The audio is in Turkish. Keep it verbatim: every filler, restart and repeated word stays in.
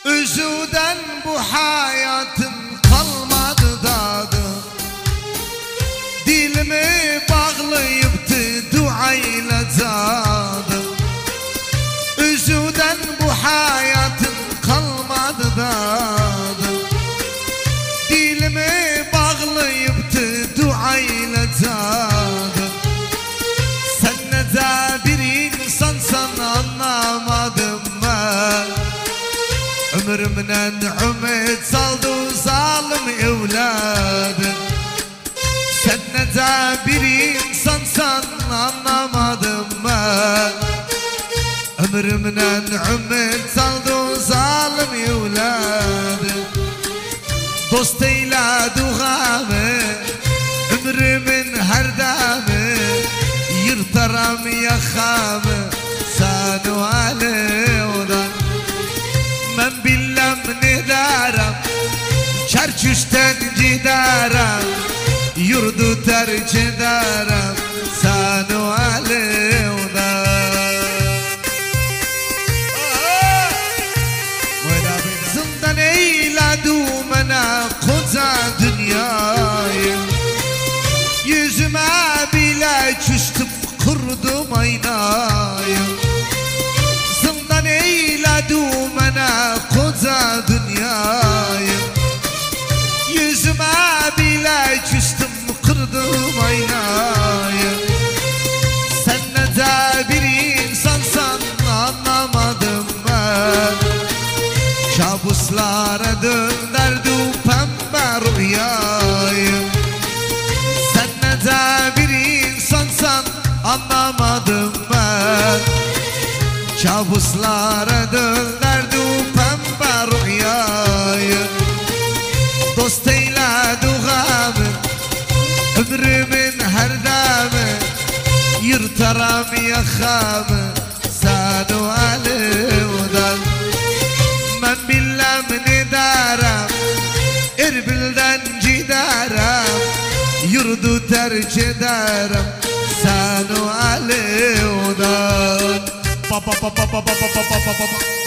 Üzüden bu hayatın kalmadı dadı. Dilimi bağlayıptı duayla zadı. Üzüden bu hayatın kalmadı dadı. Dilimi bağlayıptı duayla zadı. Sen ne de bir insansan anlamadım ben. Ömrümden ümit saldı zalim evladın. Sen ne de bir insansan anlamadım ben. Ömrümden ümit saldı zalim evladın. Dost eyledi gamı ömrümün her damı. Yırtaram yakamı sen o alevdan. Ben bilmem ne derim, çarçüşten giderim, yurdu terk ederim sen o alevdan. Zindan eyledi bana koca dünyayı. Yüzüme bile küstüm kurdum aynayı. Zindan eyledi bana koca dünyayı. Yüzüme bile küstüm kırdım aynayı. Sen ne de bir insansan anlamadım ben. Kabuslara döndürdü pembe rüyayı. Sen ne de bir insansan anlamadım ben. Kabuslara döndürdü pembe rüyayı. Dost eyledi gamı ömrümün her damı. Yırtaram yakamı sen o alevdan. Ben bilmem ne derim, Erbil'den giderim, yurdu terk ederim sen o alevdan. Pa pa pa pa pa pa pa pa pa pa.